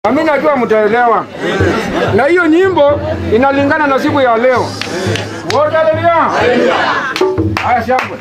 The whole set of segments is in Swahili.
Mimi najua mtaelewa. Na hiyo nyimbo inalingana na siku ya leo. Wote haleluya. Haya shangwe.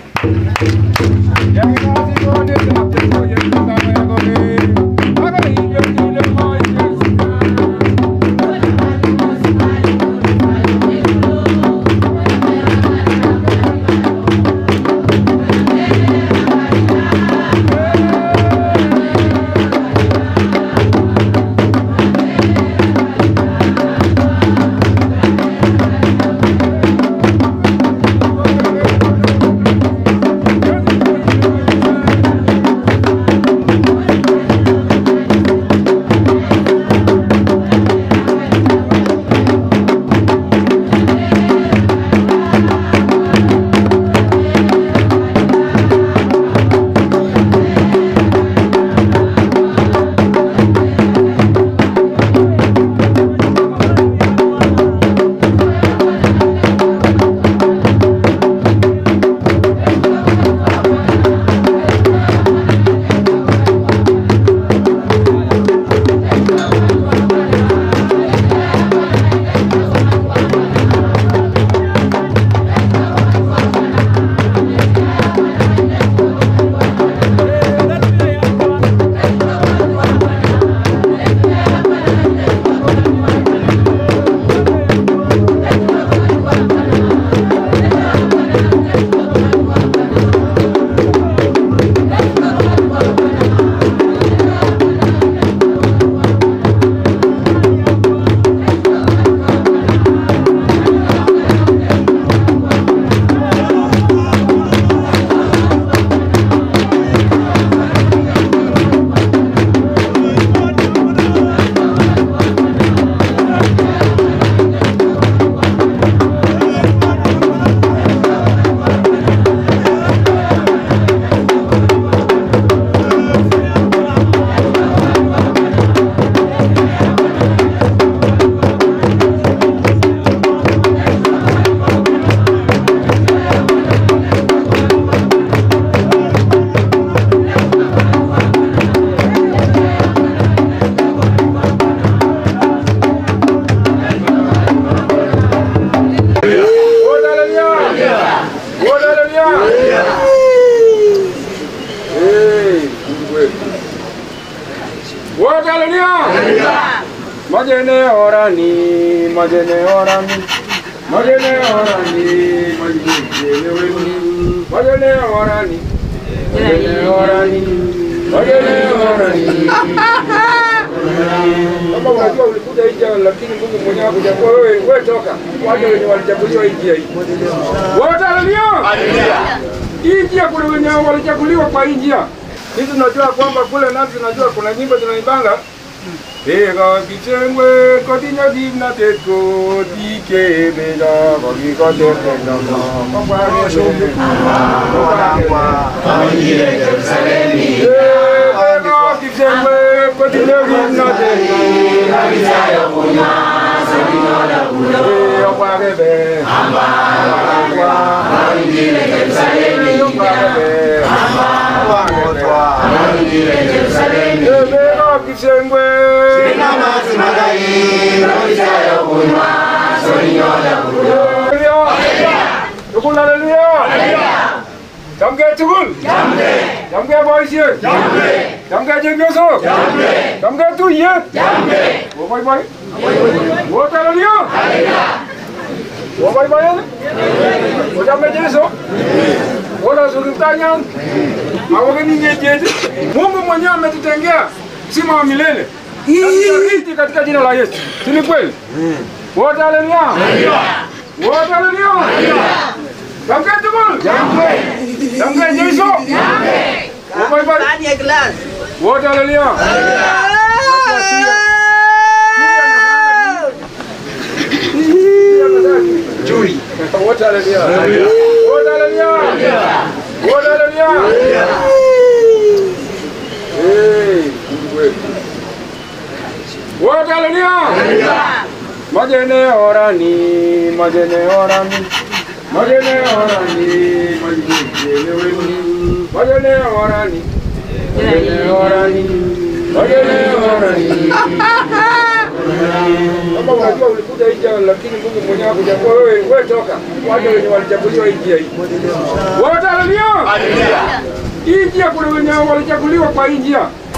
Majene orani, majene orani, majene orani, majene orani, majene orani, majene orani. Kama unajua ulikuja hija lakini Mungu mwenyewe hakuchagua wewe toka. Wale wenye walichaguliwa hija hii. Wote haleluya. Hija kule wenye walichaguliwa kwa hija. Sisi tunajua kwamba kule nasi tunajua kuna nyimbo tunaimbanga. Ega kipsengwe kotinya dimna teko dike bela bagi kote tena kwa shombe kwa amile Yerusalemi ega kipsengwe kotinya dimna teko alisayo kunya sabinola kuno kwa bebe amba kwa amile Yerusalemi amba kwa amile Yerusalemi ega kipsengwe Jamge tukul, jamge boysye, jamge jengyoso, jamge tu yet, wo boy boy, wo talaliyo, wo boy boy, wo jamge jengyoso, wo la sultanya, awageni nyejeje, Mungu mwenyewe ametutengea sima wa milele. Hii katika jina la Yesu. Si kweli? Wote haleluya. Wote haleluya. Jamke tukul. Jamke Yesu. Wote haleluya. Juri. Wote haleluya. Wote haleluya. Wote haleluya. Wote haleluya. Majene orani, majene orani, majene orani, majene orani, majene orani, majene orani. Kama unajua ulikuja nje lakini Mungu mwenyewe hakuchagua wewe toka. Wale wenye walichaguliwa nje hii. Wote haleluya. Haleluya. Nje kuna wenye walichaguliwa kwa nje.